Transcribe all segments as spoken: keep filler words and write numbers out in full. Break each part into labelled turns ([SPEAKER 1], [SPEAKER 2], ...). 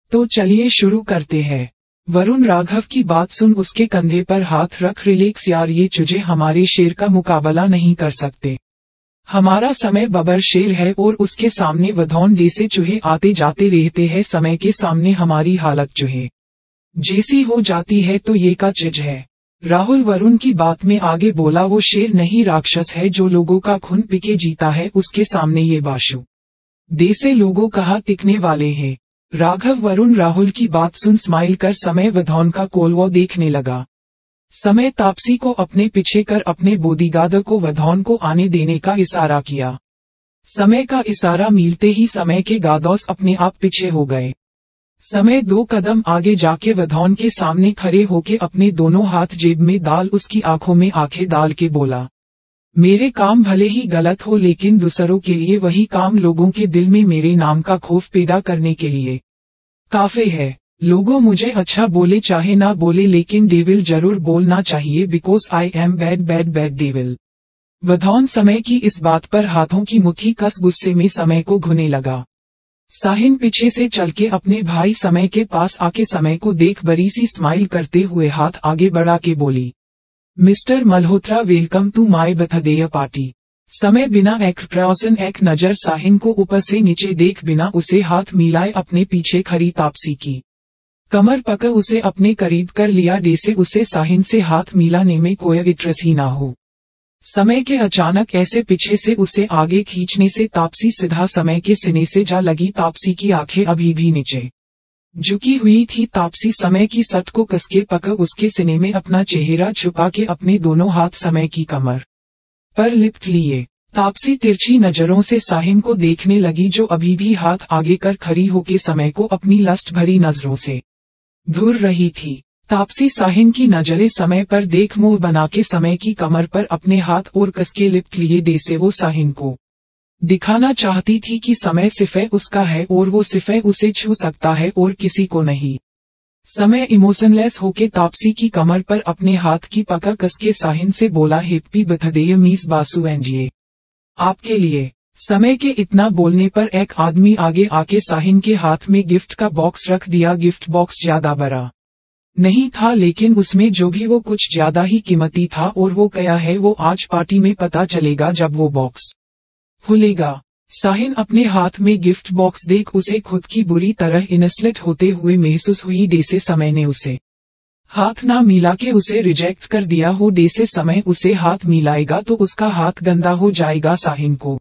[SPEAKER 1] तो चलिए शुरू करते हैं। वरुण राघव की बात सुन उसके कंधे पर हाथ रख रिलैक्स यार, ये चूजे हमारे शेर का मुकाबला नहीं कर सकते। हमारा समय बबर शेर है और उसके सामने वधौन जैसे चूहे आते जाते रहते हैं। समय के सामने हमारी हालत चूहे जैसी हो जाती है तो ये का चीज है। राहुल वरुण की बात में आगे बोला, वो शेर नहीं राक्षस है जो लोगों का खून पीके जीता है, उसके सामने ये बाशु देसे लोगों कहा टिकने वाले हैं। राघव वरुण राहुल की बात सुन स्माइल कर समय वधौन का कोलवा देखने लगा। समय तापसी को अपने पीछे कर अपने बॉडीगार्ड को वधौन को आने देने का इशारा किया। समय का इशारा मिलते ही समय के गादौस अपने आप पीछे हो गए। समय दो कदम आगे जाके वधौन के सामने खड़े होके अपने दोनों हाथ जेब में डाल उसकी आंखों में आंखें डाल के बोला, मेरे काम भले ही गलत हो लेकिन दूसरों के लिए वही काम लोगों के दिल में मेरे नाम का खौफ पैदा करने के लिए काफी है। लोगों मुझे अच्छा बोले चाहे ना बोले लेकिन डेविल जरूर बोलना चाहिए, because I am bad bad bad devil. वधौन समय की इस बात पर हाथों की मुट्ठी कस गुस्से में समय को घुने लगा। साहिन पीछे से चल के अपने भाई समय के पास आके समय को देख बड़ी सी स्माइल करते हुए हाथ आगे बढ़ा के बोली, Mister Malhotra welcome to my birthday party. समय बिना एक प्रौसन एक नजर साहिन को ऊपर से नीचे देख बिना उसे हाथ मिलाए अपने पीछे खड़ी तापसी की कमर पकड़ उसे अपने करीब कर लिया, जैसे उसे साहिन से हाथ मिलाने में कोई इंटरेस्ट ही ना हो। समय के अचानक ऐसे पीछे से उसे आगे खींचने से तापसी सीधा समय के सीने से जा लगी। तापसी की आंखें अभी भी नीचे झुकी हुई थी। तापसी समय की सट को कसके पकड़ उसके सीने में अपना चेहरा छुपा के अपने दोनों हाथ समय की कमर पर लिपट लिए। तापसी तिरछी नजरों से साहिन को देखने लगी जो अभी भी हाथ आगे कर खड़ी होके समय को अपनी लस्ट भरी नजरों से घूर रही थी। तापसी साहिन की नजरें समय पर देख मुंह बना के समय की कमर पर अपने हाथ और कसके लिपट लिए, जैसे वो साहिन को दिखाना चाहती थी कि समय सिर्फ उसका है और वो सिर्फ उसे छू सकता है और किसी को नहीं। समय इमोशनलेस होके तापसी की कमर पर अपने हाथ की पकड़ कसके साहिन से बोला, हैप्पी बर्थडे मिस बासु एंजिए, आपके लिए। समय के इतना बोलने पर एक आदमी आगे आके साहिन के हाथ में गिफ्ट का बॉक्स रख दिया। गिफ्ट बॉक्स ज्यादा बड़ा नहीं था लेकिन उसमें जो भी वो कुछ ज्यादा ही कीमती था, और वो क्या है वो आज पार्टी में पता चलेगा जब वो बॉक्स खुलेगा। साहिन अपने हाथ में गिफ्ट बॉक्स देख उसे खुद की बुरी तरह इनसलेट होते हुए महसूस हुई, जैसे समय ने उसे हाथ ना मिला के उसे रिजेक्ट कर दिया हो। जैसे समय उसे हाथ मिलाएगा तो उसका हाथ गंदा हो जाएगा। साहिन को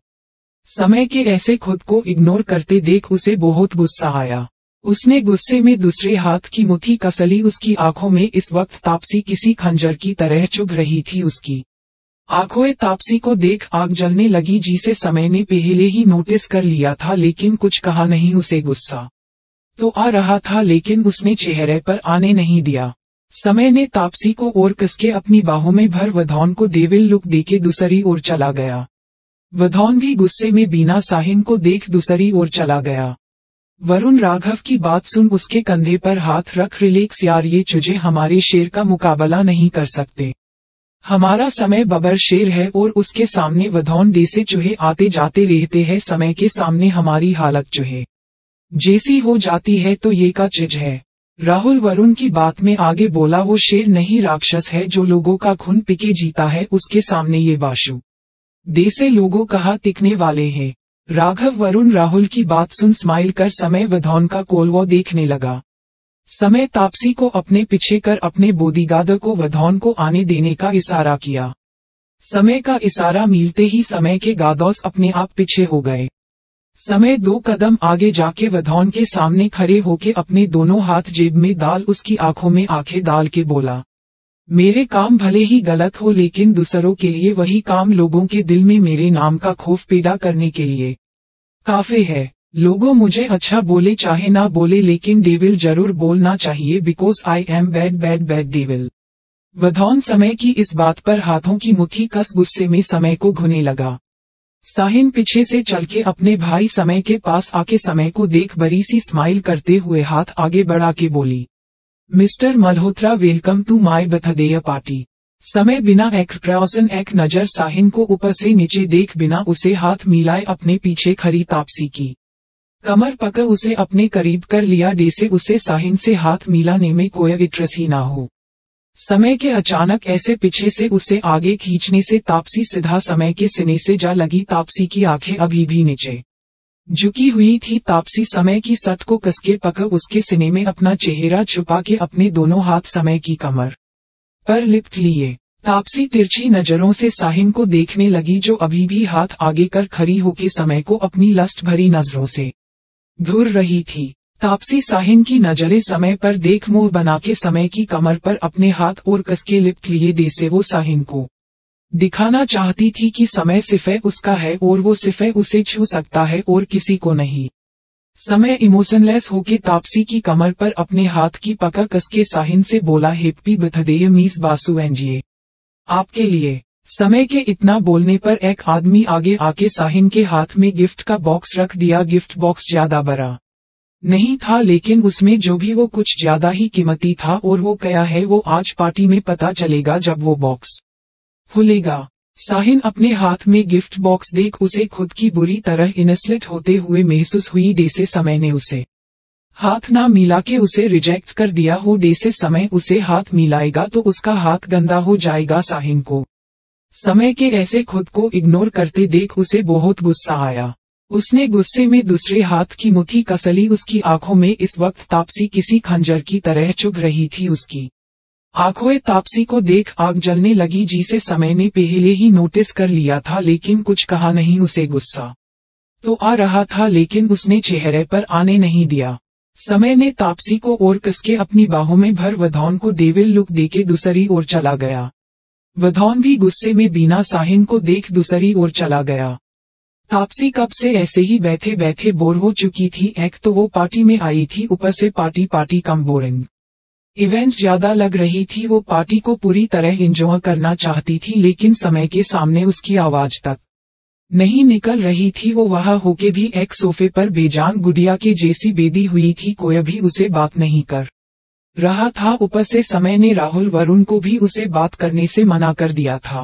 [SPEAKER 1] समय के ऐसे खुद को इग्नोर करते देख उसे बहुत गुस्सा आया। उसने गुस्से में दूसरे हाथ की मुट्ठी कसली। उसकी आंखों में इस वक्त तापसी किसी खंजर की तरह चुभ रही थी। उसकी आंखों तापसी को देख आग जलने लगी, जिसे समय ने पहले ही नोटिस कर लिया था लेकिन कुछ कहा नहीं। उसे गुस्सा तो आ रहा था लेकिन उसने चेहरे पर आने नहीं दिया। समय ने तापसी को और कसके अपनी बाहों में भर वधौन को डेविल लुक देके दूसरी ओर चला गया। वधौन भी गुस्से में बिना साहिन को देख दूसरी ओर चला गया। वरुण राघव की बात सुन उसके कंधे पर हाथ रख रिलैक्स यार, ये चूजे हमारे शेर का मुकाबला नहीं कर सकते। हमारा समय बबर शेर है और उसके सामने वधौन जैसे चूहे आते जाते रहते हैं। समय के सामने हमारी हालत चूहे जैसी हो जाती है तो ये का चीज है। राहुल वरुण की बात में आगे बोला, वो शेर नहीं राक्षस है जो लोगों का खून पीके जीता है, उसके सामने ये बाशु देसे लोगों कहा टिकने वाले हैं। राघव वरुण राहुल की बात सुन स्माइल कर समय वधौन का कोलवा देखने लगा। समय तापसी को अपने पीछे कर अपने बॉडीगार्ड को वधौन को आने देने का इशारा किया। समय का इशारा मिलते ही समय के गादौस अपने आप पीछे हो गए। समय दो कदम आगे जाके वधौन के सामने खड़े होके अपने दोनों हाथ जेब में डाल उसकी आंखों में आंखें डाल के बोला, मेरे काम भले ही गलत हो लेकिन दूसरों के लिए वही काम लोगों के दिल में मेरे नाम का खौफ पैदा करने के लिए काफी है। लोगों मुझे अच्छा बोले चाहे ना बोले लेकिन डेविल जरूर बोलना चाहिए, because I am bad bad bad devil. वधौन समय की इस बात पर हाथों की मुट्ठी कस गुस्से में समय को घुने लगा। साहिन पीछे से चल के अपने भाई समय के पास आके समय को देख बड़ी सी स्माइल करते हुए हाथ आगे बढ़ा के बोली, Mister Malhotra welcome to my birthday party. समय बिना एक प्रौसन एक नजर साहिन को ऊपर से नीचे देख बिना उसे हाथ मिलाए अपने पीछे खड़ी तापसी की कमर पकड़ उसे अपने करीब कर लिया, जैसे उसे साहिन से हाथ मिलाने में कोई इंटरेस्ट ही ना हो। समय के अचानक ऐसे पीछे से उसे आगे खींचने से तापसी सीधा समय के सीने से जा लगी। तापसी की आंखें अभी भी नीचे झुकी हुई थी। तापसी समय की सट को कसके पकड़ उसके सीने में अपना चेहरा छुपा के अपने दोनों हाथ समय की कमर पर लिपट लिए। तापसी तिरछी नजरों से साहिन को देखने लगी, जो अभी भी हाथ आगे कर खड़ी होके समय को अपनी लस्ट भरी नजरों से घूर रही थी। तापसी साहिन की नजरें समय पर देख मुंह बना के समय की कमर पर अपने हाथ और कसके लिपट लिए, जैसे वो साहिन को दिखाना चाहती थी कि समय सिर्फ उसका है और वो सिर्फ उसे छू सकता है और किसी को नहीं। समय इमोशनलेस होके तापसी की कमर पर अपने हाथ की पकड़ कसके साहिन से बोला, हैप्पी बर्थडे मिस बासु एनजीए, आपके लिए। समय के इतना बोलने पर एक आदमी आगे आके साहिन के हाथ में गिफ्ट का बॉक्स रख दिया। गिफ्ट बॉक्स ज्यादा बड़ा नहीं था, लेकिन उसमें जो भी वो कुछ ज्यादा ही कीमती था, और वो क्या है वो आज पार्टी में पता चलेगा जब वो बॉक्स खुलेगा। साहिन अपने हाथ में गिफ्ट बॉक्स देख उसे खुद की बुरी तरह इनसल्ट होते हुए महसूस हुई, जैसे समय ने उसे हाथ ना मिला के उसे रिजेक्ट कर दिया हो। जैसे समय उसे हाथ मिलाएगा तो उसका हाथ गंदा हो जाएगा। साहिन को समय के ऐसे खुद को इग्नोर करते देख उसे बहुत गुस्सा आया। उसने गुस्से में दूसरे हाथ की मुट्ठी कसली। उसकी आंखों में इस वक्त तापसी किसी खंजर की तरह चुभ रही थी। उसकी आंखों तापसी को देख आग जलने लगी, जिसे समय ने पहले ही नोटिस कर लिया था, लेकिन कुछ कहा नहीं। उसे गुस्सा तो आ रहा था, लेकिन उसने चेहरे पर आने नहीं दिया। समय ने तापसी को और कसके अपनी बाहों में भर वधौन को डेविल लुक देके दूसरी ओर चला गया। वधौन भी गुस्से में बिना साहिन को देख दूसरी ओर चला गया। तापसी कब से ऐसे ही बैठे बैठे बोर हो चुकी थी। एक तो वो पार्टी में आई थी, ऊपर से पार्टी पार्टी कम बोरिंग इवेंट ज्यादा लग रही थी। वो पार्टी को पूरी तरह एंजॉय करना चाहती थी, लेकिन समय के सामने उसकी आवाज तक नहीं निकल रही थी। वो वहां होके भी एक सोफे पर बेजान गुड़िया के जैसी बेदी हुई थी। कोई भी उसे बात नहीं कर रहा था। ऊपर से समय ने राहुल वरुण को भी उसे बात करने से मना कर दिया था।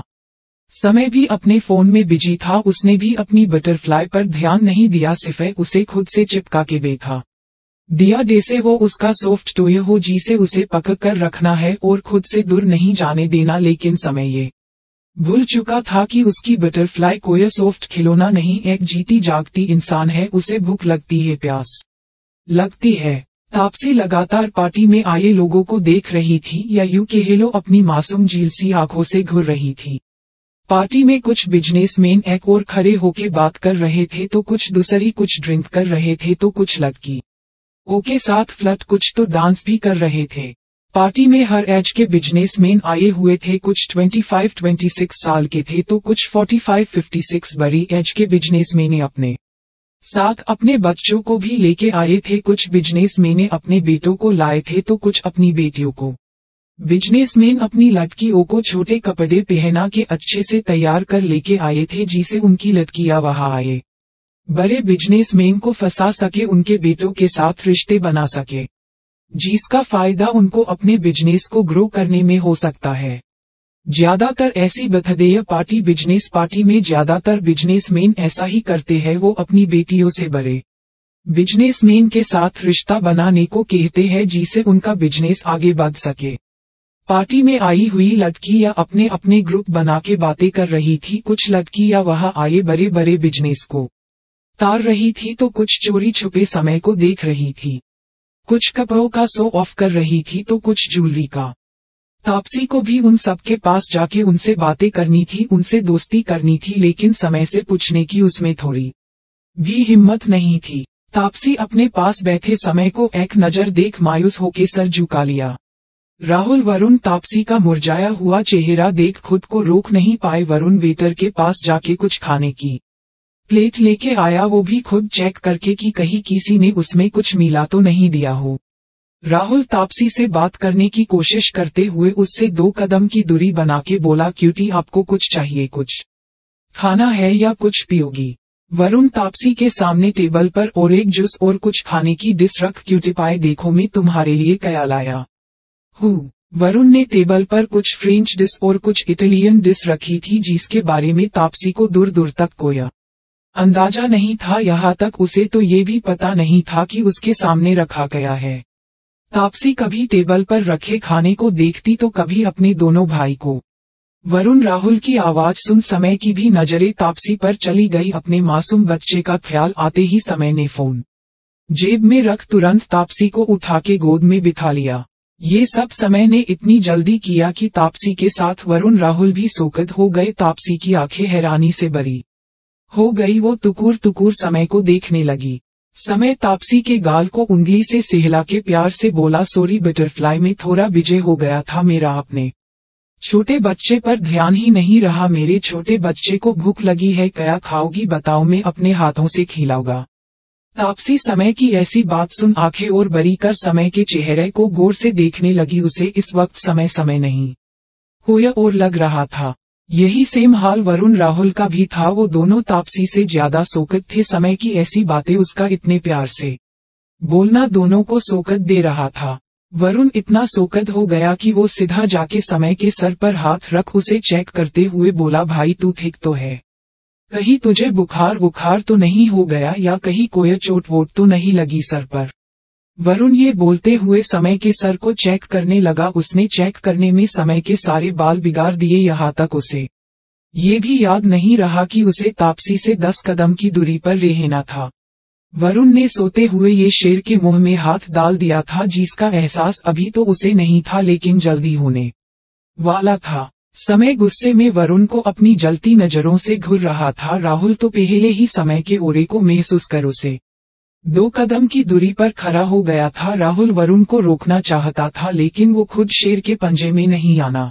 [SPEAKER 1] समय भी अपने फोन में बिजी था। उसने भी अपनी बटरफ्लाई पर ध्यान नहीं दिया, सिर्फ उसे खुद से चिपका के बैठा दिया, जैसे वो उसका सॉफ्ट टॉय हो जिसे उसे पकड़ कर रखना है और खुद से दूर नहीं जाने देना। लेकिन समय ये भूल चुका था कि उसकी बटरफ्लाई कोई सॉफ्ट खिलौना नहीं, एक जीती जागती इंसान है। उसे भूख लगती है, प्यास लगती है। तापसी लगातार पार्टी में आए लोगों को देख रही थी, या यूं कह लो अपनी मासूम झीलसी आंखों से घूर रही थी। पार्टी में कुछ बिजनेसमैन एक और खड़े होके बात कर रहे थे, तो कुछ दूसरी कुछ ड्रिंक कर रहे थे, तो कुछ लड़की ओके साथ फ्लर्ट, कुछ तो डांस भी कर रहे थे। पार्टी में हर एज के बिजनेसमैन आए हुए थे। कुछ पच्चीस छब्बीस साल के थे, तो कुछ पैंतालीस छप्पन बड़ी एज के बिजनेसमैन अपने साथ अपने बच्चों को भी लेके आए थे। कुछ बिजनेसमैन अपने बेटों को लाए थे, तो कुछ अपनी बेटियों को। बिजनेसमैन अपनी लड़कियों को छोटे कपड़े पहना के अच्छे से तैयार कर लेके आए थे, जिसे उनकी लड़कियां वहां आए बड़े बिजनेसमैन को फंसा सके, उनके बेटों के साथ रिश्ते बना सके, जिसका फायदा उनको अपने बिजनेस को ग्रो करने में हो सकता है। ज्यादातर ऐसी बर्थडे पार्टी बिजनेस पार्टी में ज्यादातर बिजनेसमैन ऐसा ही करते हैं। वो अपनी बेटियों से बड़े बिजनेसमैन के साथ रिश्ता बनाने को कहते हैं, जिसे उनका बिजनेस आगे बढ़ सके। पार्टी में आई हुई लड़कियां अपने अपने ग्रुप बना के बातें कर रही थी। कुछ लड़कियां वहां आए बड़े बड़े बिजनेस को तार रही थी, तो कुछ चोरी छुपे समय को देख रही थी। कुछ कपड़ों का शो ऑफ कर रही थी, तो कुछ ज्वेलरी का। तापसी को भी उन सबके पास जाके उनसे बातें करनी थी, उनसे दोस्ती करनी थी, लेकिन समय से पूछने की उसमें थोड़ी भी हिम्मत नहीं थी। तापसी अपने पास बैठे समय को एक नजर देख मायूस होके सर झुका लिया। राहुल वरुण तापसी का मुरझाया हुआ चेहरा देख खुद को रोक नहीं पाए। वरुण वेटर के पास जाके कुछ खाने की प्लेट लेके आया, वो भी खुद चेक करके कि कहीं किसी ने उसमें कुछ मिला तो नहीं दिया हो। राहुल तापसी से बात करने की कोशिश करते हुए उससे दो कदम की दूरी बना के बोला, क्यूटी आपको कुछ चाहिए, कुछ खाना है या कुछ पियोगी? वरुण तापसी के सामने टेबल पर और एक जूस और कुछ खाने की डिश रख, क्यूटी पाए देखो मैं तुम्हारे लिए क्या लाया हूँ। वरुण ने टेबल पर कुछ फ्रेंच डिश और कुछ इटालियन डिश रखी थी, जिसके बारे में तापसी को दूर दूर तक कोई अंदाजा नहीं था, यहाँ तक उसे तो ये भी पता नहीं था कि उसके सामने रखा गया है। तापसी कभी टेबल पर रखे खाने को देखती तो कभी अपने दोनों भाई को। वरुण राहुल की आवाज सुन समय की भी नजरें तापसी पर चली गई। अपने मासूम बच्चे का ख्याल आते ही समय ने फोन जेब में रख तुरंत तापसी को उठा के गोद में बिठा लिया। ये सब समय ने इतनी जल्दी किया कि तापसी के साथ वरुण राहुल भी शोकत हो गए। तापसी की आंखें हैरानी से भरी हो गई। वो तुकुर तुकुर समय को देखने लगी। समय तापसी के गाल को उंगली से सहला के प्यार से बोला, सॉरी बटरफ्लाई, में थोड़ा बिजी हो गया था मेरा अपने छोटे बच्चे पर ध्यान ही नहीं रहा। मेरे छोटे बच्चे को भूख लगी है, क्या खाओगी बताओ, मैं अपने हाथों से खिलाऊंगा। तापसी समय की ऐसी बात सुन आंखें और बड़ी कर समय के चेहरे को गौर से देखने लगी। उसे इस वक्त समय समय नहीं कोई और लग रहा था। यही सेम हाल वरुण राहुल का भी था। वो दोनों तापसी से ज्यादा शोकत थे। समय की ऐसी बातें, उसका इतने प्यार से बोलना दोनों को शोकत दे रहा था। वरुण इतना शोकत हो गया कि वो सीधा जाके समय के सर पर हाथ रख उसे चेक करते हुए बोला, भाई तू ठीक तो है? कहीं तुझे बुखार बुखार तो नहीं हो गया या कहीं कोई चोट वोट तो नहीं लगी सर पर? वरुण ये बोलते हुए समय के सर को चेक करने लगा। उसने चेक करने में समय के सारे बाल बिगाड़ दिए। यहाँ तक उसे ये भी याद नहीं रहा कि उसे तापसी से दस कदम की दूरी पर रहना था। वरुण ने सोते हुए ये शेर के मुंह में हाथ डाल दिया था, जिसका एहसास अभी तो उसे नहीं था लेकिन जल्दी होने वाला था। समय गुस्से में वरुण को अपनी जलती नजरों से घूर रहा था। राहुल तो पहले ही समय के ओरे को महसूस कर उसे दो कदम की दूरी पर खड़ा हो गया था। राहुल वरुण को रोकना चाहता था लेकिन वो खुद शेर के पंजे में नहीं आना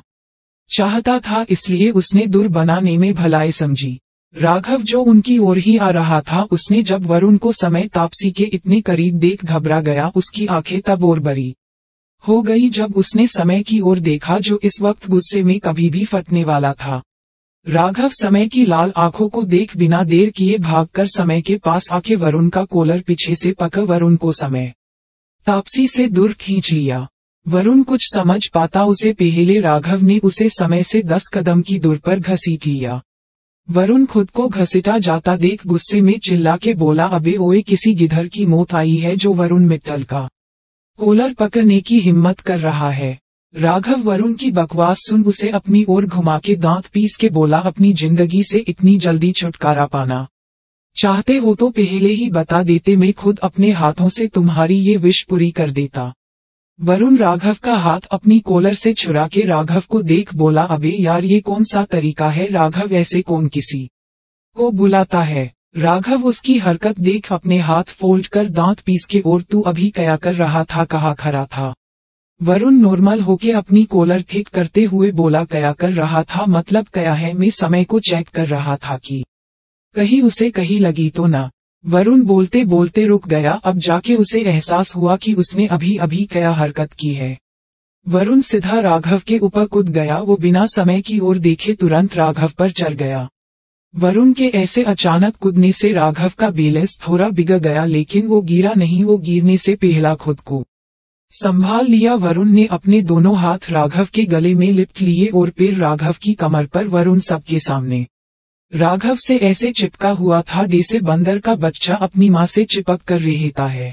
[SPEAKER 1] चाहता था, इसलिए उसने दूर बनाने में भलाई समझी। राघव जो उनकी ओर ही आ रहा था, उसने जब वरुण को समय तापसी के इतने करीब देख घबरा गया। उसकी आंखें तब और बड़ी हो गई जब उसने समय की ओर देखा, जो इस वक्त गुस्से में कभी भी फटने वाला था। राघव समय की लाल आंखों को देख बिना देर किए भागकर समय के पास आके वरुण का कॉलर पीछे से पकड़ वरुण को समय तापसी से दूर खींच लिया। वरुण कुछ समझ पाता उसे पहले राघव ने उसे समय से दस कदम की दूर पर घसीट लिया। वरुण खुद को घसीटा जाता देख गुस्से में चिल्ला के बोला, अबे ओए, किसी गिधर की मौत आई है जो वरुण मित्तल का कॉलर पकड़ने की हिम्मत कर रहा है। राघव वरुण की बकवास सुन उसे अपनी ओर घुमा के दांत पीस के बोला, अपनी जिंदगी से इतनी जल्दी छुटकारा पाना चाहते हो तो पहले ही बता देते, मैं खुद अपने हाथों से तुम्हारी ये विश पूरी कर देता। वरुण राघव का हाथ अपनी कॉलर से छुड़ा के राघव को देख बोला, अबे यार, ये कौन सा तरीका है राघव, ऐसे कौन किसी को बुलाता है? राघव उसकी हरकत देख अपने हाथ फोल्ड कर दांत पीस के, और तू अभी क्या कर रहा था, कहाँ खड़ा था? वरुण नॉर्मल होके अपनी कॉलर ठीक करते हुए बोला, क्या कर रहा था मतलब क्या है, मैं समय को चेक कर रहा था कि कहीं उसे कहीं लगी तो ना। वरुण बोलते बोलते रुक गया। अब जाके उसे एहसास हुआ कि उसने अभी अभी क्या हरकत की है। वरुण सीधा राघव के ऊपर कूद गया। वो बिना समय की ओर देखे तुरंत राघव पर चढ़ गया। वरुण के ऐसे अचानक कूदने से राघव का बैलेंस थोड़ा बिगड़ गया, लेकिन वो गिरा नहीं। वो गिरने से पहला खुद को संभाल लिया। वरुण ने अपने दोनों हाथ राघव के गले में लिपट लिए और पैर राघव की कमर पर। वरुण सबके सामने राघव से ऐसे चिपका हुआ था जैसे बंदर का बच्चा अपनी मां से चिपक कर रहता है।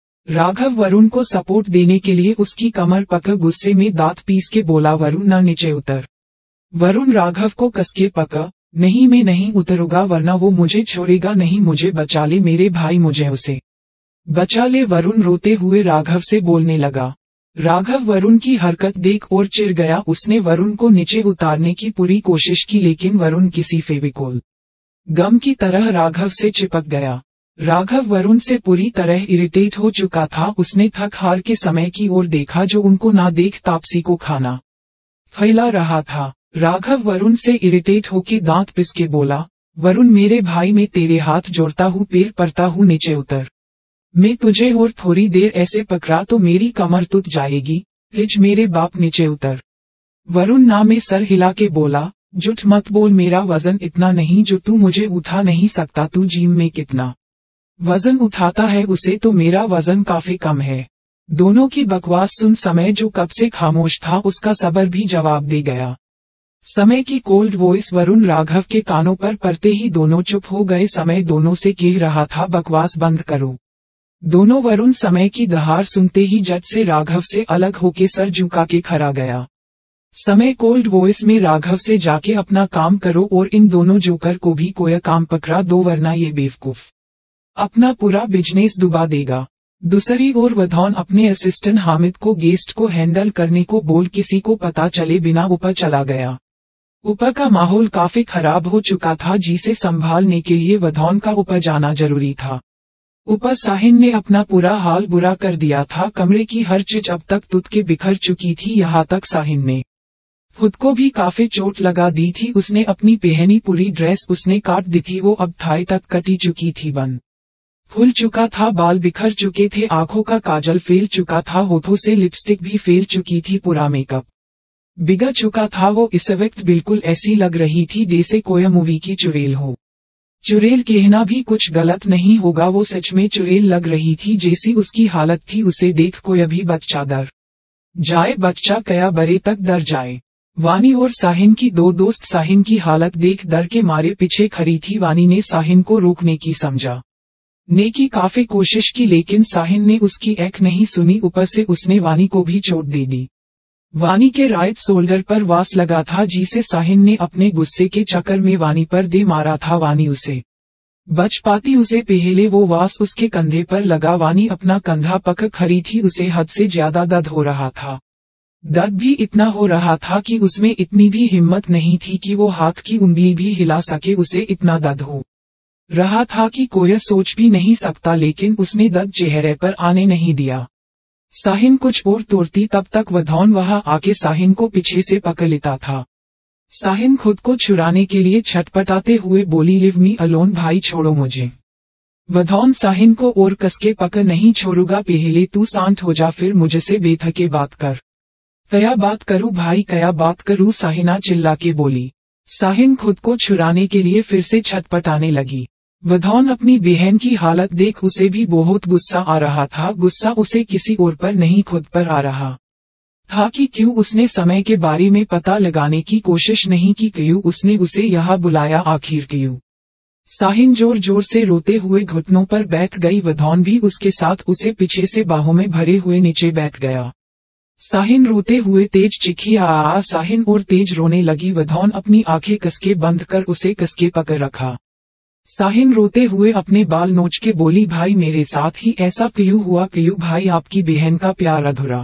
[SPEAKER 1] राघव वरुण को सपोर्ट देने के लिए उसकी कमर पकड़ गुस्से में दांत पीस के बोला, वरुण ना नीचे उतर। वरुण राघव को कसके पकड़, नहीं मैं नहीं उतरूंगा वरना वो मुझे छोड़ेगा नहीं, मुझे बचा ले मेरे भाई, मुझे उसे बचा ले। वरुण रोते हुए राघव से बोलने लगा। राघव वरुण की हरकत देख और चिढ़ गया। उसने वरुण को नीचे उतारने की पूरी कोशिश की, लेकिन वरुण किसी फेविकोल गम की तरह राघव से चिपक गया। राघव वरुण से पूरी तरह इरिटेट हो चुका था। उसने थक हार के समय की ओर देखा, जो उनको ना देख तापसी को खाना फैला रहा था। राघव वरुण से इरिटेट होके दांत पिस के बोला, वरुण मेरे भाई, मैं तेरे हाथ जोड़ता हूँ, पैर पड़ता हूँ, नीचे उतर। मैं तुझे और थोड़ी देर ऐसे पकड़ा तो मेरी कमर टूट जाएगी, प्लीज मेरे बाप नीचे उतर। वरुण ना में सर हिला के बोला, झूठ मत बोल, मेरा वजन इतना नहीं जो तू मुझे उठा नहीं सकता। तू जिम में कितना वजन उठाता है, उसे तो मेरा वजन काफी कम है। दोनों की बकवास सुन समय, जो कब से खामोश था, उसका सबर भी जवाब दे गया। समय की कोल्ड वॉइस वरुण राघव के कानों पर पड़ते ही दोनों चुप हो गए। समय दोनों से कह रहा था, बकवास बंद करो। दोनों वरुण समय की दहाड़ सुनते ही झट से राघव से अलग होके सर झुका के खड़ा गया। समय कोल्ड वॉइस में राघव से जाके अपना काम करो और इन दोनों जोकर को भी कोई काम पकड़ा दो, वरना ये बेवकूफ अपना पूरा बिजनेस डुबा देगा। दूसरी ओर वधौन अपने असिस्टेंट हामिद को गेस्ट को हैंडल करने को बोल किसी को पता चले बिना ऊपर चला गया। ऊपर का माहौल काफी खराब हो चुका था, जिसे संभालने के लिए वधौन का ऊपर जाना जरूरी था। ऊपर साहिन ने अपना पूरा हाल बुरा कर दिया था। कमरे की हर चीज अब तक तुत के बिखर चुकी थी, यहाँ तक साहिन ने खुद को भी काफी चोट लगा दी थी। उसने अपनी पहनी पूरी ड्रेस उसने काट दी थी, वो अब थाई तक कटी चुकी थी, बन फूल चुका था, बाल बिखर चुके थे, आंखों का काजल फेल चुका था, होठों से लिपस्टिक भी फेल चुकी थी, पूरा मेकअप बिगड़ चुका था। वो इस वक्त बिल्कुल ऐसी लग रही थी जैसे कोई मूवी की चुड़ैल हो। चुड़ैल कहना भी कुछ गलत नहीं होगा, वो सच में चुड़ैल लग रही थी। जैसी उसकी हालत थी उसे देख कोई भी बच्चा डर जाए, बच्चा कया बड़े तक डर जाए। वानी और साहिन की दो दोस्त साहिन की हालत देख डर के मारे पीछे खड़ी थी। वानी ने साहिन को रोकने की समझा ने की काफी कोशिश की, लेकिन साहिन ने उसकी एक नहीं सुनी। ऊपर से उसने वानी को भी चोट दे दी। वानी के राइट शोल्डर पर वास लगा था, जिसे साहिन ने अपने गुस्से के चक्कर में वानी पर दे मारा था। वानी उसे बच पाती उसे पहले वो वास उसके कंधे पर लगा। वानी अपना कंधा पकड़ खड़ी थी, उसे हद से ज्यादा दर्द हो रहा था। दर्द भी इतना हो रहा था कि उसमें इतनी भी हिम्मत नहीं थी कि वो हाथ की उंगली भी हिला सके। उसे इतना दर्द हो रहा था कि कोई सोच भी नहीं सकता, लेकिन उसने दर्द चेहरे पर आने नहीं दिया। साहिन कुछ और तोड़ती, तब तक वधौन वहां आके साहिन को पीछे से पकड़ लेता था। साहिन खुद को छुड़ाने के लिए छटपटाते हुए बोली, लिव मी अलोन भाई, छोड़ो मुझे। वधौन साहिन को और कसके पकड़, नहीं छोड़ूंगा, पहले तू शांत हो जा, फिर मुझसे बेथके बात कर। कया बात करूं भाई, कया बात करूं, साहिना चिल्ला के बोली। साहिन खुद को छुड़ाने के लिए फिर से छटपटाने लगी। वधौन अपनी बहन की हालत देख उसे भी बहुत गुस्सा आ रहा था। गुस्सा उसे किसी और पर नहीं खुद पर आ रहा था कि क्यों उसने समय के बारे में पता लगाने की कोशिश नहीं की, क्यों उसने उसे यहाँ बुलाया, आखिर क्यों। साहिन जोर जोर से रोते हुए घुटनों पर बैठ गई। वधौन भी उसके साथ उसे पीछे से बाहों में भरे हुए नीचे बैठ गया। साहिन रोते हुए तेज चिखी आ, साहिन और तेज रोने लगी। वधौन अपनी आंखें कसके बंद कर उसे कसके पकड़ रखा। साहिन रोते हुए अपने बाल नोच के बोली, भाई मेरे साथ ही ऐसा क्यों हुआ, क्यों भाई आपकी बहन का प्यार अधूरा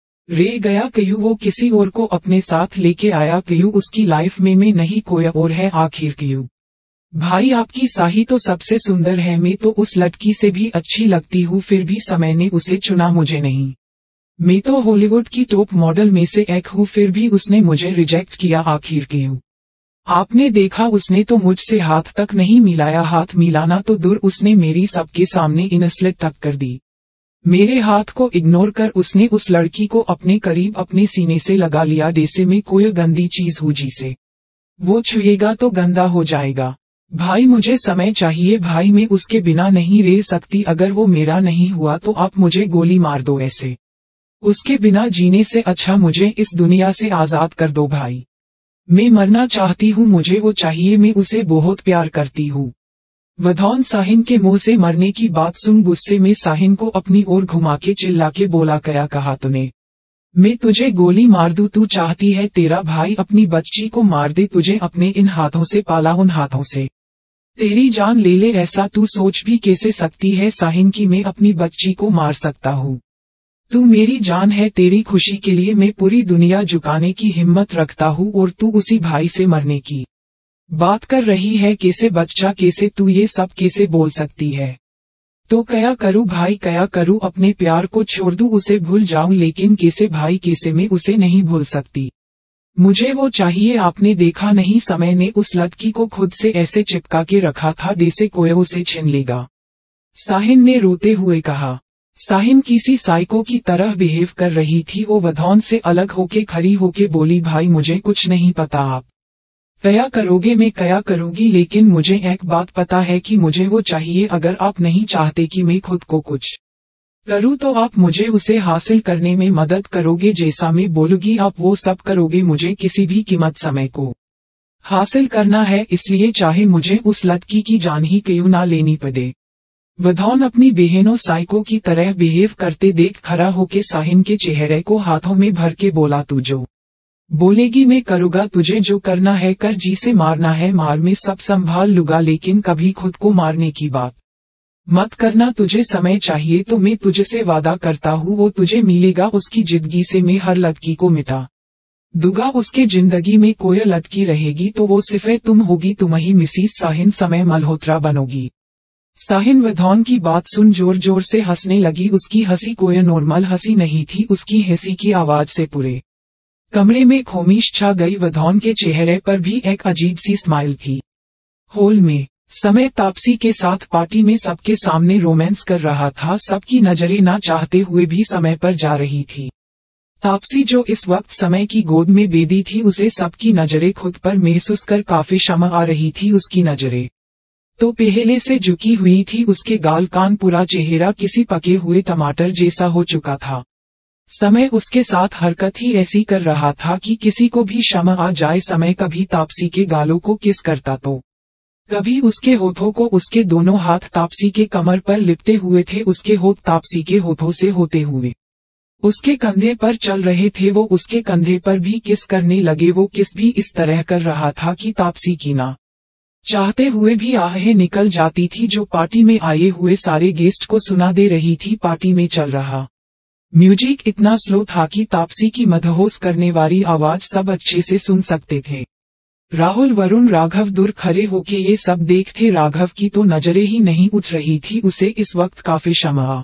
[SPEAKER 1] रह गया, क्यों वो किसी और को अपने साथ लेके आया, क्यों उसकी लाइफ में मैं नहीं कोई और है, आखिर क्यों। भाई आपकी साही तो सबसे सुंदर है, मैं तो उस लड़की से भी अच्छी लगती हूँ, फिर भी समय ने उसे चुना, मुझे नहीं। मैं तो हॉलीवुड की टॉप मॉडल में से एक हूँ, फिर भी उसने मुझे रिजेक्ट किया, आखिर क्यों। आपने देखा उसने तो मुझसे हाथ तक नहीं मिलाया, हाथ मिलाना तो दूर, उसने मेरी सबके सामने इनसलेट तक कर दी। मेरे हाथ को इग्नोर कर उसने उस लड़की को अपने करीब अपने सीने से लगा लिया, जैसे में कोई गंदी चीज हो जिसे वो छुएगा तो गंदा हो जाएगा। भाई मुझे समय चाहिए, भाई मैं उसके बिना नहीं रह सकती, अगर वो मेरा नहीं हुआ तो आप मुझे गोली मार दो, ऐसे उसके बिना जीने से अच्छा मुझे इस दुनिया से आजाद कर दो भाई। मैं मरना चाहती हूँ, मुझे वो चाहिए, मैं उसे बहुत प्यार करती हूँ। वधौन साहिन के मुंह से मरने की बात सुन गुस्से में साहिन को अपनी ओर घुमा के चिल्ला के बोला, क्या कहा तूने, मैं तुझे गोली मार दूं, तू चाहती है तेरा भाई अपनी बच्ची को मार दे, तुझे अपने इन हाथों से पाला, उन हाथों से तेरी जान ले ले, ऐसा तू सोच भी कैसे सकती है साहिन की मैं अपनी बच्ची को मार सकता हूँ। तू मेरी जान है, तेरी खुशी के लिए मैं पूरी दुनिया झुकाने की हिम्मत रखता हूँ, और तू उसी भाई से मरने की बात कर रही है, कैसे बच्चा, कैसे तू ये सब कैसे बोल सकती है। तो क्या करूँ भाई, क्या करूँ, अपने प्यार को छोड़ दूँ, उसे भूल जाऊं, लेकिन कैसे भाई, कैसे मैं उसे नहीं भूल सकती, मुझे वो चाहिए। आपने देखा नहीं समय ने उस लड़की को खुद से ऐसे चिपका के रखा था जैसे कोई उसे छीन लेगा, साहिन ने रोते हुए कहा। साहिन किसी साइको की तरह बिहेव कर रही थी, वो वधौन से अलग होके खड़ी होके बोली, भाई मुझे कुछ नहीं पता, आप क्या करोगे मैं क्या करूंगी, लेकिन मुझे एक बात पता है कि मुझे वो चाहिए, अगर आप नहीं चाहते कि मैं खुद को कुछ करूँ तो आप मुझे उसे हासिल करने में मदद करोगे, जैसा मैं बोलूँगी आप वो सब करोगे। मुझे किसी भी कीमत समय को हासिल करना है, इसलिए चाहे मुझे उस लड़की की जान ही क्यों ना लेनी पड़े। वधौन अपनी बहनों साइको की तरह बिहेव करते देख खड़ा होके साहिन के चेहरे को हाथों में भर के बोला, तू जो बोलेगी मैं करूँगा, तुझे जो करना है कर, जी से मारना है मार, में सब संभाल लूँगा, लेकिन कभी खुद को मारने की बात मत करना। तुझे समय चाहिए तो मैं तुझसे वादा करता हूँ वो तुझे मिलेगा, उसकी जिंदगी से मैं हर लड़की को मिटा दूंगा। उसके जिंदगी में कोई लड़की रहेगी तो वो सिर्फ तुम होगी, तुम ही मिसिस साहिन समय मल्होत्रा बनोगी। साहिन वधौन की बात सुन जोर जोर से हंसने लगी। उसकी हंसी कोई नॉर्मल हंसी नहीं थी, उसकी हंसी की आवाज से पूरे कमरे में खामोश छा गई। वधौन के चेहरे पर भी एक अजीब सी स्माइल थी। हॉल में समय तापसी के साथ पार्टी में सबके सामने रोमांस कर रहा था। सबकी नजरें ना चाहते हुए भी समय पर जा रही थी। तापसी जो इस वक्त समय की गोद में बेदी थी, उसे सबकी नजरें खुद पर महसूस कर काफी शर्म आ रही थी। उसकी नजरें तो पहले से झुकी हुई थी, उसके गाल कान पूरा चेहरा किसी पके हुए टमाटर जैसा हो चुका था। समय उसके साथ हरकत ही ऐसी कर रहा था कि किसी को भी शर्म आ जाए। समय कभी तापसी के गालों को किस करता तो कभी उसके होठों को। उसके दोनों हाथ तापसी के कमर पर लिपटे हुए थे, उसके होठ तापसी के होठों से होते हुए उसके कंधे पर चल रहे थे। वो उसके कंधे पर भी किस करने लगे। वो किस भी इस तरह कर रहा था कि तापसी की ना चाहते हुए भी आहें निकल जाती थी, जो पार्टी में आए हुए सारे गेस्ट को सुना दे रही थी। पार्टी में चल रहा म्यूजिक इतना स्लो था कि तापसी की मदहोश करने वाली आवाज सब अच्छे से सुन सकते थे। राहुल वरुण राघव दूर खड़े होके ये सब देखते। राघव की तो नजरें ही नहीं उठ रही थी, उसे इस वक्त काफी शर्म आ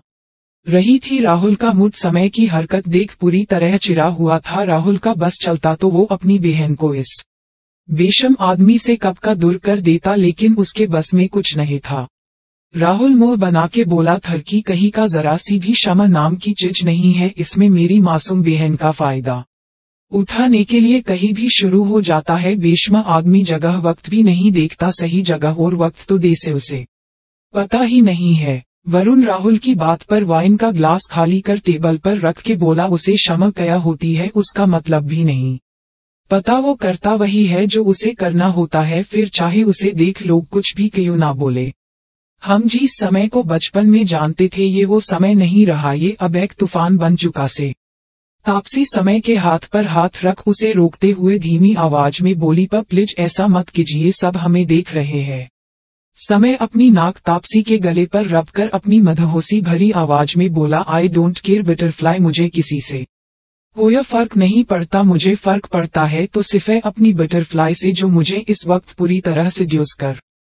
[SPEAKER 1] रही थी। राहुल का मूड समय की हरकत देख पूरी तरह चिढ़ा हुआ था। राहुल का बस चलता तो वो अपनी बहन को इस बेशर्म आदमी से कब का दूर कर देता, लेकिन उसके बस में कुछ नहीं था। राहुल मुंह बना के बोला, थरकी कहीं का, जरा सी भी शर्म नाम की चीज नहीं है इसमें। मेरी मासूम बहन का फायदा उठाने के लिए कहीं भी शुरू हो जाता है। बेशर्म आदमी जगह वक्त भी नहीं देखता, सही जगह और वक्त तो दे से उसे पता ही नहीं है। वरुण राहुल की बात पर वाइन का ग्लास खाली कर टेबल पर रख के बोला, उसे शर्म क्या होती है, उसका मतलब भी नहीं पता, वो करता वही है जो उसे करना होता है, फिर चाहे उसे देख लोग कुछ भी क्यों ना बोले। हम जिस समय को बचपन में जानते थे ये वो समय नहीं रहा, ये अब एक तूफान बन चुका से। तापसी समय के हाथ पर हाथ रख उसे रोकते हुए धीमी आवाज में बोली, पर प्लीज ऐसा मत कीजिए, सब हमें देख रहे हैं। समय अपनी नाक तापसी के गले पर रब कर अपनी मदहोशी भरी आवाज में बोला, आई डोंट केयर बटरफ्लाई, मुझे किसी से कोई फर्क नहीं पड़ता। मुझे फर्क पड़ता है तो सिर्फ अपनी बटरफ्लाई से, जो मुझे इस वक्त पूरी तरह से ड्यूस कर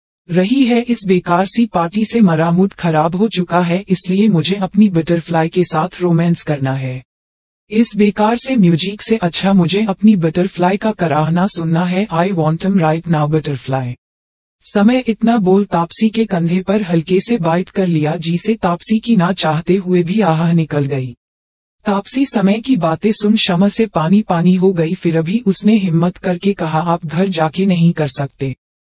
[SPEAKER 1] रही है। इस बेकार सी पार्टी से मेरा मूड खराब हो चुका है, इसलिए मुझे अपनी बटरफ्लाई के साथ रोमांस करना है। इस बेकार से म्यूजिक से अच्छा मुझे अपनी बटरफ्लाई का कराहना सुनना है। I want him right now butterfly. समय इतना बोल तापसी के कंधे पर हल्के से बाइट कर लिया, जिसे तापसी की ना चाहते हुए भी आह निकल गई। तापसी समय की बातें सुन शर्म से पानी पानी हो गई, फिर भी उसने हिम्मत करके कहा, आप घर जाके नहीं कर सकते,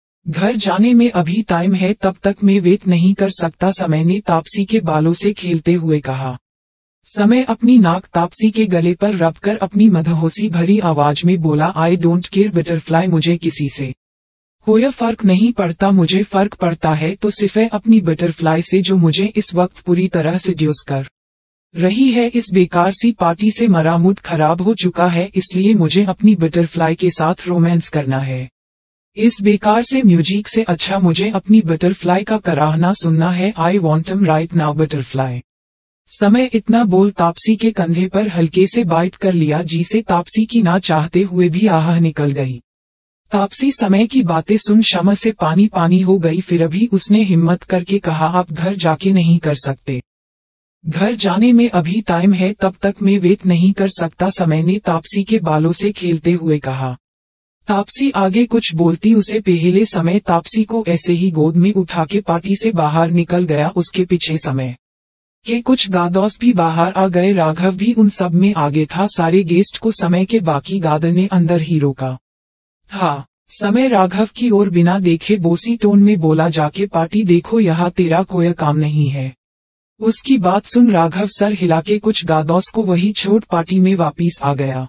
[SPEAKER 1] घर जाने में अभी टाइम है, तब तक मैं वेट नहीं कर सकता। समय ने तापसी के बालों से खेलते हुए कहा। समय अपनी नाक तापसी के गले पर रब कर अपनी मदहोशी भरी आवाज में बोला, आई डोंट केयर बटरफ्लाई, मुझे किसी से कोई फर्क नहीं पड़ता। मुझे फर्क पड़ता है तो सिर्फ अपनी बटरफ्लाई से, जो मुझे इस वक्त पूरी तरह से ड्यूस कर रही है। इस बेकार सी पार्टी से मेरा मूड खराब हो चुका है, इसलिए मुझे अपनी बटरफ्लाई के साथ रोमांस करना है। इस बेकार से म्यूजिक से अच्छा मुझे अपनी बटरफ्लाई का कराहना सुनना है। I want him right now butterfly. समय इतना बोल तापसी के कंधे पर हल्के से बाइट कर लिया, जिसे तापसी की ना चाहते हुए भी आह निकल गई। तापसी समय की बातें सुन शर्म से पानी पानी हो गई, फिर भी उसने हिम्मत करके कहा, आप घर जाके नहीं कर सकते, घर जाने में अभी टाइम है, तब तक मैं वेट नहीं कर सकता। समय ने तापसी के बालों से खेलते हुए कहा। तापसी आगे कुछ बोलती उसे पहले समय तापसी को ऐसे ही गोद में उठा के पार्टी से बाहर निकल गया। उसके पीछे समय के कुछ गादौस भी बाहर आ गए। राघव भी उन सब में आगे था। सारे गेस्ट को समय के बाकी गादर ने अंदर ही रोका था। समय राघव की ओर बिना देखे बोसी टोन में बोला, जाके पार्टी देखो, यहाँ तेरा कोई काम नहीं है। उसकी बात सुन राघव सर हिला के कुछ गादौस को वही छोट पार्टी में वापिस आ गया।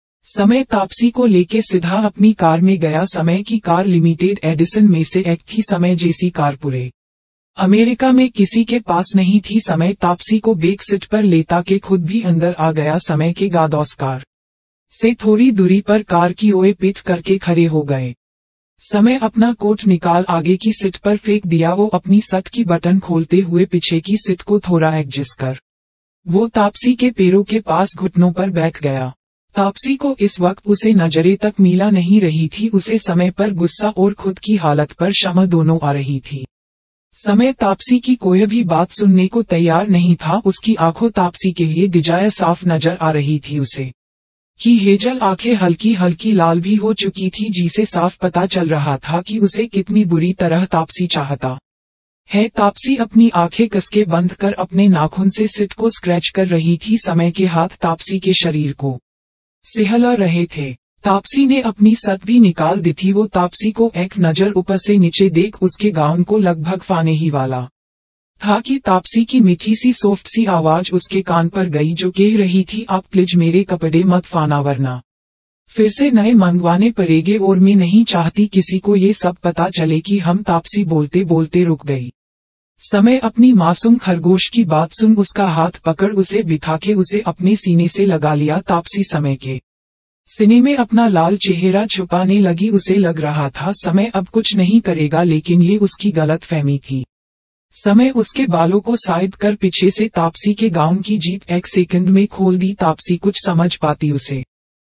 [SPEAKER 1] समय तापसी को लेके सीधा अपनी कार में गया। समय की कार लिमिटेड एडिसन में से एक थी। समय जैसी कार पूरे अमेरिका में किसी के पास नहीं थी। समय तापसी को बैक सीट पर लेता के खुद भी अंदर आ गया। समय के गादौस कार से थोड़ी दूरी पर कार की ओर पीठ करके खड़े हो गए। समय अपना कोट निकाल आगे की सीट पर फेंक दिया। वो अपनी शर्ट की बटन खोलते हुए पीछे की सीट को थोड़ा एडजस्ट कर वो तापसी के पैरों के पास घुटनों पर बैठ गया। तापसी को इस वक्त उसे नजरे तक मिला नहीं रही थी। उसे समय पर गुस्सा और खुद की हालत पर शर्म दोनों आ रही थी। समय तापसी की कोई भी बात सुनने को तैयार नहीं था। उसकी आंखों तापसी के लिए डिजायर साफ नजर आ रही थी। उसे की हेजल आंखें हल्की हल्की लाल भी हो चुकी थी, जिसे साफ पता चल रहा था कि उसे कितनी बुरी तरह तापसी चाहता है। तापसी अपनी आंखें कसके बंद कर अपने नाखून से सीट को स्क्रैच कर रही थी। समय के हाथ तापसी के शरीर को सहला रहे थे। तापसी ने अपनी शर्ट भी निकाल दी थी। वो तापसी को एक नजर ऊपर से नीचे देख उसके गाउन को लगभग फाने ही वाला था कि तापसी की मीठी सी सॉफ्ट सी आवाज उसके कान पर गई, जो कह रही थी, आप प्लीज मेरे कपड़े मत फाना वरना फिर से नए मंगवाने पड़ेंगे। और मैं नहीं चाहती किसी को ये सब पता चले कि हम तापसी बोलते बोलते रुक गई। समय अपनी मासूम खरगोश की बात सुन उसका हाथ पकड़ उसे बिठा के उसे अपने सीने से लगा लिया। तापसी समय के सीने में अपना लाल चेहरा छुपाने लगी। उसे लग रहा था समय अब कुछ नहीं करेगा, लेकिन ये उसकी गलतफहमी थी। समय उसके बालों को साइड कर पीछे से तापसी के गाउन की जीप एक सेकंड में खोल दी। तापसी कुछ समझ पाती उसे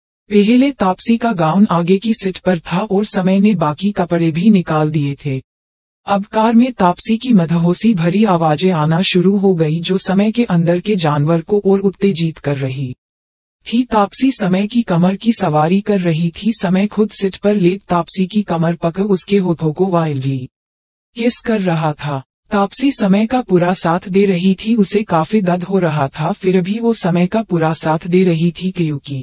[SPEAKER 1] पहले तापसी का गाउन आगे की सीट पर था और समय ने बाकी कपड़े भी निकाल दिए थे। अब कार में तापसी की मदहोशी भरी आवाजें आना शुरू हो गई, जो समय के अंदर के जानवर को और उत्तेजित कर रही थी। तापसी समय की कमर की सवारी कर रही थी। समय खुद सीट पर लेट तापसी की कमर पकड़ उसके होठों को वाइल्डली किस कर रहा था। तापसी समय का पूरा साथ दे रही थी। उसे काफी दर्द हो रहा था, फिर भी वो समय का पूरा साथ दे रही थी, क्योंकि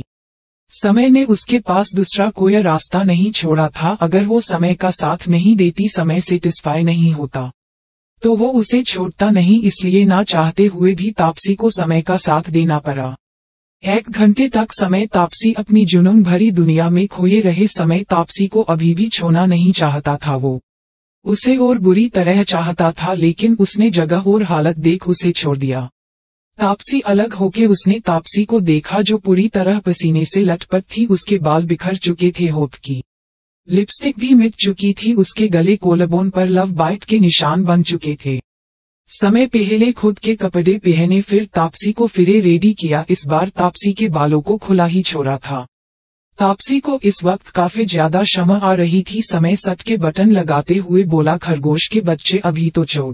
[SPEAKER 1] समय ने उसके पास दूसरा कोई रास्ता नहीं छोड़ा था। अगर वो समय का साथ नहीं देती, समय सेटिस्फाई नहीं होता, तो वो उसे छोड़ता नहीं। इसलिए ना चाहते हुए भी तापसी को समय का साथ देना पड़ा। एक घंटे तक समय तापसी अपनी जुनून भरी दुनिया में खोए रहे। समय तापसी को अभी भी छोड़ना नहीं चाहता था। वो उसे और बुरी तरह चाहता था, लेकिन उसने जगह और हालत देख उसे छोड़ दिया। तापसी अलग होके उसने तापसी को देखा, जो पूरी तरह पसीने से लटपट थी। उसके बाल बिखर चुके थे, होठ की लिपस्टिक भी मिट चुकी थी। उसके गले कोलबोन पर लव बाइट के निशान बन चुके थे। समय पहले खुद के कपड़े पहने, फिर तापसी को फिरे रेडी किया। इस बार तापसी के बालों को खुला ही छोड़ा था। तापसी को इस वक्त काफी ज्यादा शर्म आ रही थी। समय शर्ट के बटन लगाते हुए बोला, खरगोश के बच्चे, अभी तो छोड़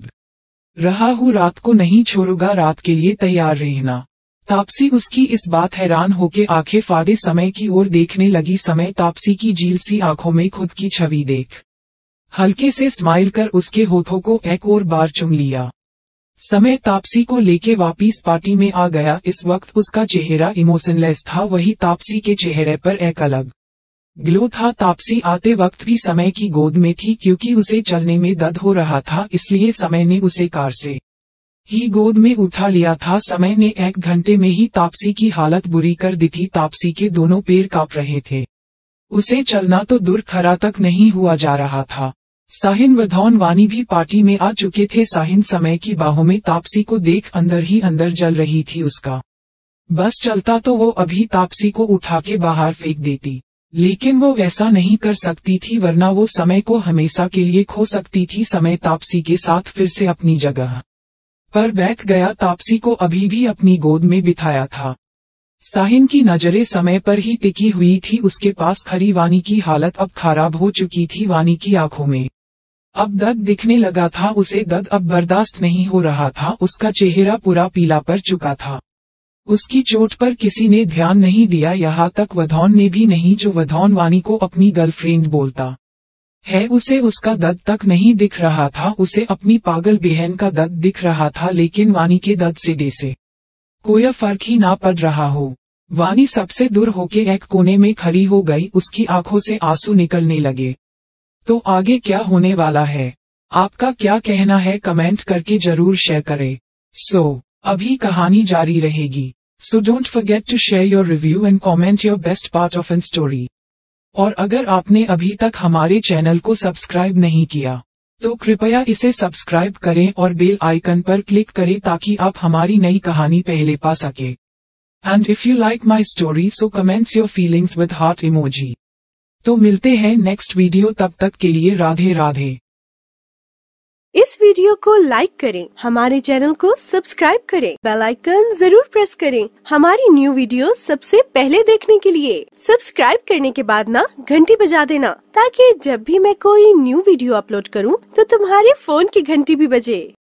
[SPEAKER 1] रहा हूँ, रात को नहीं छोड़ूंगा, रात के लिए तैयार रहना। तापसी उसकी इस बात हैरान होके आंखें फाड़े समय की ओर देखने लगी। समय तापसी की झील सी आंखों में खुद की छवि देख हल्के से स्माइल कर उसके होठों को एक और बार चुम लिया। समय तापसी को लेके वापिस पार्टी में आ गया। इस वक्त उसका चेहरा इमोशनलेस था, वही तापसी के चेहरे पर एक अलग ग्लो था। तापसी आते वक्त भी समय की गोद में थी, क्योंकि उसे चलने में दर्द हो रहा था, इसलिए समय ने उसे कार से ही गोद में उठा लिया था। समय ने एक घंटे में ही तापसी की हालत बुरी कर दी थी। तापसी के दोनों पैर कांप रहे थे। उसे चलना तो दूर खड़ा तक नहीं हुआ जा रहा था। साहिन व धौन वानी भी पार्टी में आ चुके थे। साहिन समय की बाहों में तापसी को देख अंदर ही अंदर जल रही थी। उसका बस चलता तो वो अभी तापसी को उठा के बाहर फेंक देती, लेकिन वो ऐसा नहीं कर सकती थी, वरना वो समय को हमेशा के लिए खो सकती थी। समय तापसी के साथ फिर से अपनी जगह पर बैठ गया। तापसी को अभी भी अपनी गोद में बिठाया था। साहिन की नजरें समय पर ही टिकी हुई थी। उसके पास खड़ी वानी की हालत अब खराब हो चुकी थी। वानी की आंखों में अब दर्द दिखने लगा था। उसे दर्द अब बर्दाश्त नहीं हो रहा था। उसका चेहरा पूरा पीला पड़ चुका था। उसकी चोट पर किसी ने ध्यान नहीं दिया, यहाँ तक वधौन ने भी नहीं, जो वधौन वानी को अपनी गर्लफ्रेंड बोलता है। उसे उसका दर्द तक नहीं दिख रहा था। उसे अपनी पागल बहन का दर्द दिख रहा था, लेकिन वानी के दर्द से जैसे कोई फर्क ही ना पड़ रहा हो। वानी सबसे दूर होके एक कोने में खड़ी हो गई। उसकी आंखों से आंसू निकलने लगे। तो आगे क्या होने वाला है, आपका क्या कहना है, कमेंट करके जरूर शेयर करें। सो so, अभी कहानी जारी रहेगी। So don't forget to share your review and comment your best part of an story. और अगर आपने अभी तक हमारे चैनल को सब्सक्राइब नहीं किया तो कृपया इसे सब्सक्राइब करें और बेल आइकन पर क्लिक करें ताकि आप हमारी नई कहानी पहले पा सके। And if you like my story so comments your feelings with heart emoji. तो मिलते हैं नेक्स्ट वीडियो, तब तक के लिए राधे राधे।
[SPEAKER 2] इस वीडियो को लाइक करें, हमारे चैनल को सब्सक्राइब करें, बेल आइकन जरूर प्रेस करें हमारी न्यू वीडियो सबसे पहले देखने के लिए। सब्सक्राइब करने के बाद ना घंटी बजा देना ताकि जब भी मैं कोई न्यू वीडियो अपलोड करूं तो तुम्हारे फोन की घंटी भी बजे।